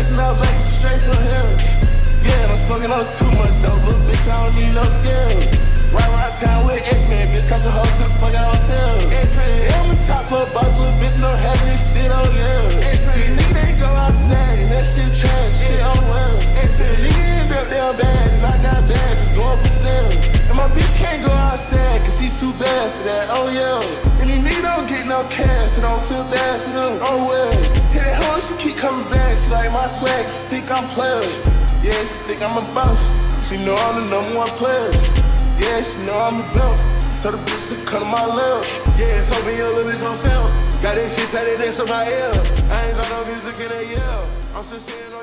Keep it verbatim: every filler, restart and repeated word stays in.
Listen up, baby, straight from here. Yeah, I'm smoking on too much though, little bitch, I don't need no skill. Right around town with X-Men, bitch, cause the hoes to the fuck I don't tell. Yeah, I'm a top floor boss, little bitch, no have this shit on yeah. These niggas they go outside, and that shit trash, shit on well. Nigga end up down bad, and I got bags, it's going for sale. And my bitch can't go outside, cause she too bad for that, oh yeah. And these niggas don't get no cash, so don't feel bad for them, oh well. Hit that hoe, she keep coming back, she like my swag, she think I'm playing. Yeah, she think I'm a boss, she know I'm the number one player. Yeah, she know I'm a villain. Tell the bitch to cut my lip. Yeah, so me a little bitch on sale. Got that shit tatted that's on my ear. I ain't got no music in a year. I'm still sitting on